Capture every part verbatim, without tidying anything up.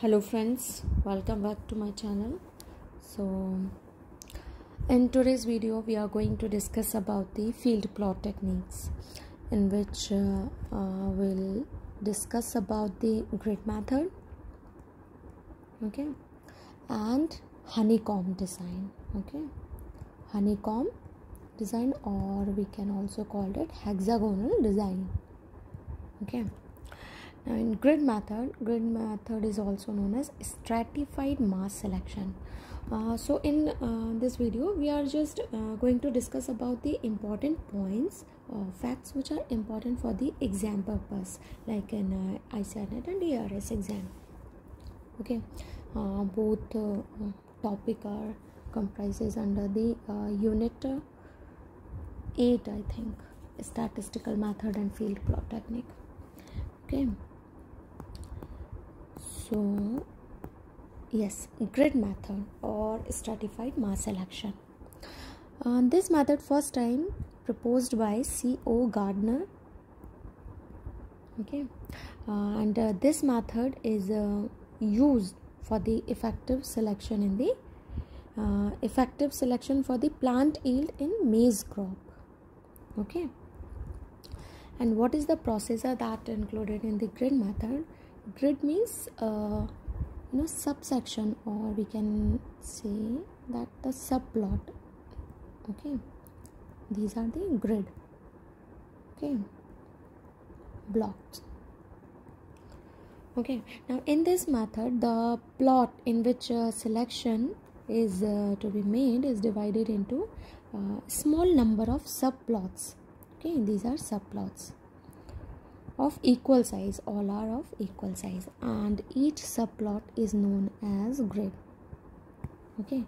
Hello friends, welcome back to my channel. So in today's video we are going to discuss about the field plot techniques, in which uh, uh, we'll discuss about the grid method, okay, and honeycomb design. Okay, honeycomb design, or we can also call it hexagonal design. Okay, now in grid method, grid method is also known as stratified mass selection. Uh, so in uh, this video we are just uh, going to discuss about the important points or facts which are important for the exam purpose, like in uh, I C A R Net and A R S exam. Okay, uh, both uh, topic are comprises under the uh, unit uh, eight, I think, statistical method and field plot technique. Okay, so yes, grid method or stratified mass selection. Uh, this method first time proposed by C O Gardner. Okay, uh, and uh, this method is uh, used for the effective selection in the uh, effective selection for the plant yield in maize crop. Okay, and what is the procedure that included in the grid method? Grid means uh, you know subsection, or we can say that the subplot. Okay, these are the grid. Okay, blocks. Okay, now in this method the plot in which uh, selection is uh, to be made is divided into uh, small number of subplots. Okay, these are subplots of equal size, all are of equal size, and each subplot is known as grid. Okay,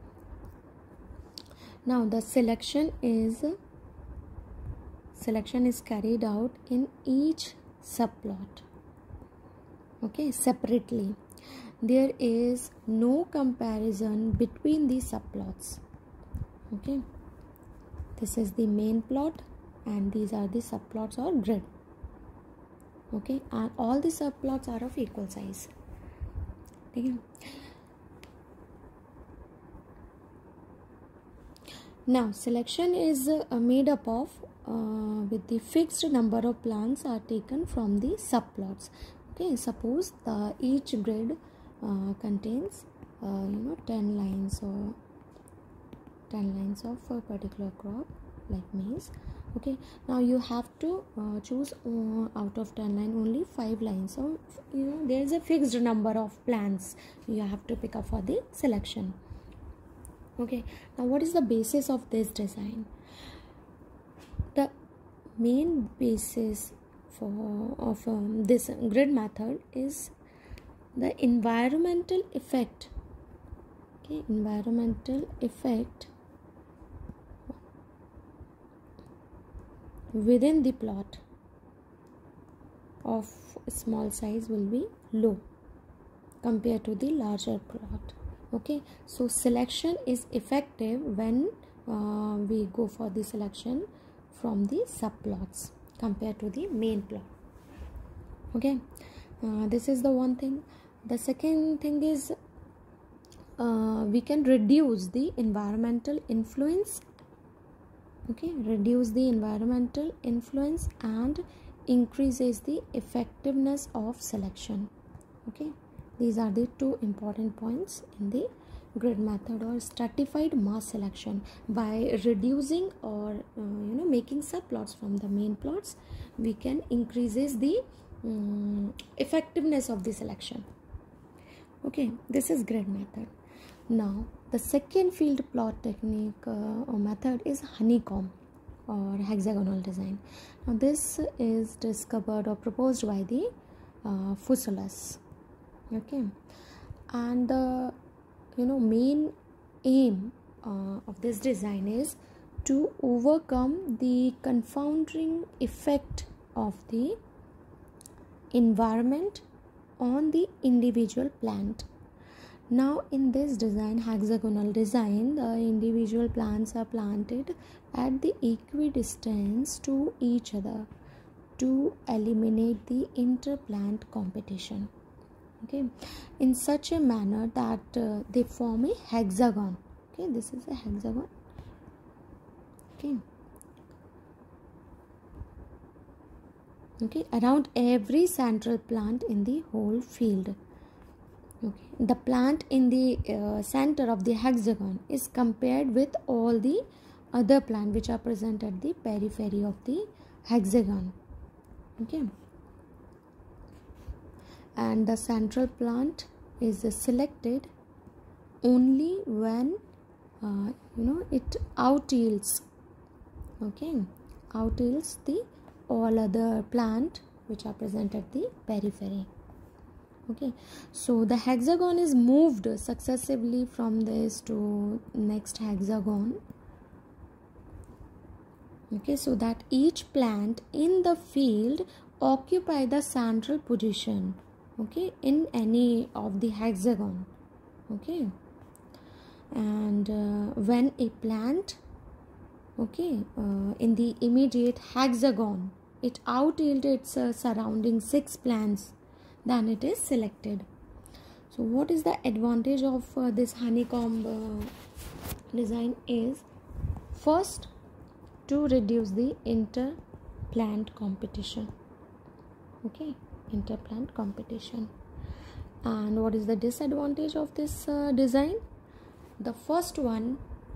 now the selection is selection is carried out in each subplot, okay, separately. There is no comparison between the subplots. Okay, this is the main plot and these are the subplots or grid. Okay, and all the subplots are of equal size. Okay, now selection is uh, made up of uh, with the fixed number of plants are taken from the subplots. Okay, suppose the each grid uh, contains uh, you know ten lines or ten lines of a particular crop like maize. Okay, now you have to uh, choose uh, out of ten line only five lines. So you know there is a fixed number of plants you have to pick up for the selection. Okay, now what is the basis of this design? The main basis for of um, this grid method is the environmental effect. Okay, environmental effect within the plot of small size will be low compared to the larger plot. Okay, so selection is effective when uh, we go for the selection from the subplots compared to the main plot. Okay, uh, this is the one thing. The second thing is uh, we can reduce the environmental influence. Okay, reduce the environmental influence and increases the effectiveness of selection. Okay, these are the two important points in the grid method or stratified mass selection. By reducing or uh, you know making subplots from the main plots, we can increases the um, effectiveness of the selection. Okay, this is grid method. Now the second field plot technique uh, or method is honeycomb or hexagonal design. Now this is discovered or proposed by the uh, Fuselius. Okay, and the you know main aim uh, of this design is to overcome the confounding effect of the environment on the individual plant. Now in this design, hexagonal design, the individual plants are planted at the equidistance to each other to eliminate the interplant competition. okay, in such a manner that uh, they form a hexagon. Okay, this is a hexagon. Okay, okay, around every central plant in the whole field. Okay, the plant in the uh, center of the hexagon is compared with all the other plants which are present at the periphery of the hexagon. Okay, and the central plant is uh, selected only when uh, you know it out yields. Okay, out yields the all other plant which are present at the periphery. Okay, so the hexagon is moved successively from this to next hexagon. Okay, so that each plant in the field occupy the central position, okay, in any of the hexagon. Okay, and uh, when a plant, okay, uh, in the immediate hexagon, it out yields its uh, surrounding six plants, then it is selected. So what is the advantage of uh, this honeycomb uh, design is, first, to reduce the inter-plant competition. Okay, inter-plant competition. And what is the disadvantage of this uh, design? The first one,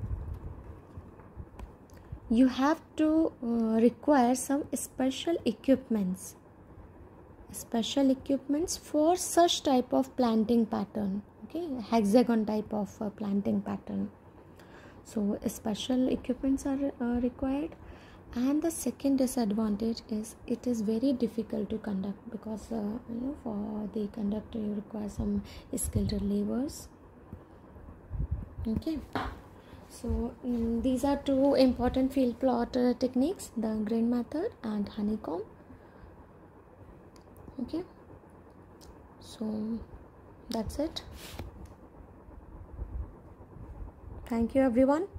you have to uh, require some special equipments special equipments for such type of planting pattern. Okay, hexagon type of uh, planting pattern. So special equipments are uh, required. And the second disadvantage is it is very difficult to conduct, because uh, you know for the conductor you require some skilled laborers. Okay, so um, these are two important field plot uh, techniques, the grain method and honeycomb. Okay, so that's it. Thank you everyone.